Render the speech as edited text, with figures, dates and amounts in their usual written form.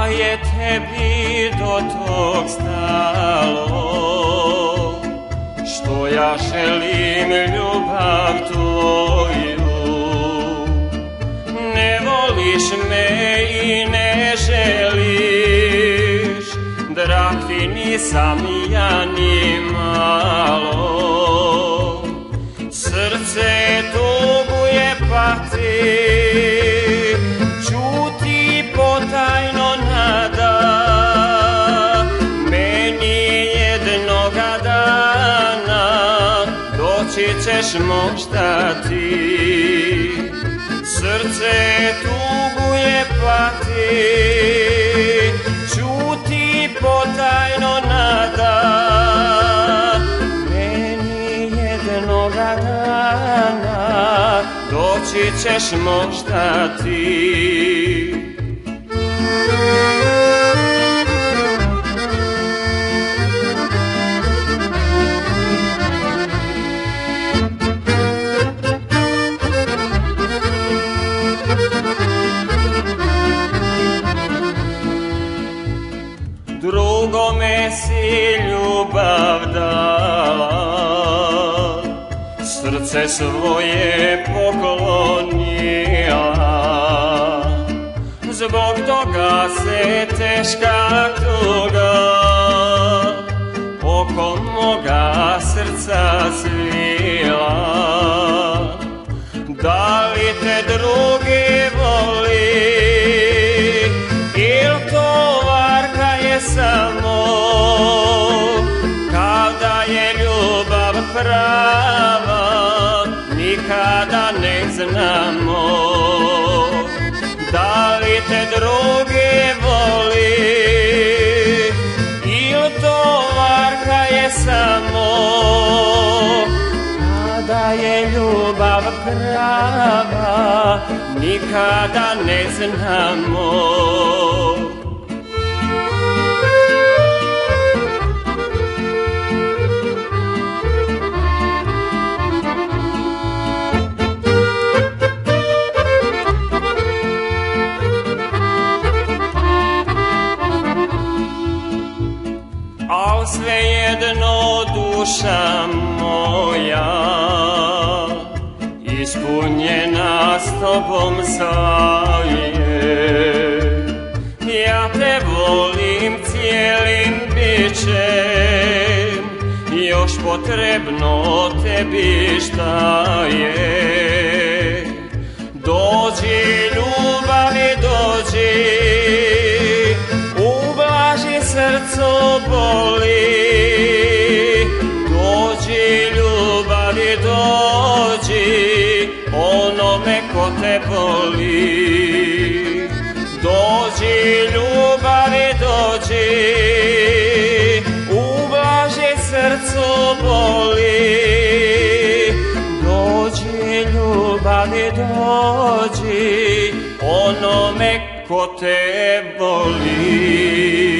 je tebi do tog stalo, što ja želim ljubav tvoju. Ne voliš me i ne želiš, drag ti nisam ja ni malo. Srce tuguje pati, čuti potajno nada, meni jednoga dana doći ćeš možda ti. Srce tuguje pati, čuti potajno nada, meni jednoga dana doći ćeš možda ti. Drugome si ljubav dala, srce svoje poklonila. Zbog toga se teška tuga oko moga srca svila. Da li te drugi voli, il to varka je samo, kada je ljubav prava, nikada ne znamo. Da li te drugi voli, il to varka je samo, kada je ljubav prava, nikada ne znamo. Al svejedno duša moja, ispunjena s tobom sad je. Ja te volim cijelim bićem, još potrebno tebi šta je. Dođi ljubavi, dođi, ublaži srco boli. Dođi ljubavi, dođi, onome ko te voli. Dođi ljubavi, dođi, ublaži srco boli. Dođi ljubavi, dođi, onome ko te voli.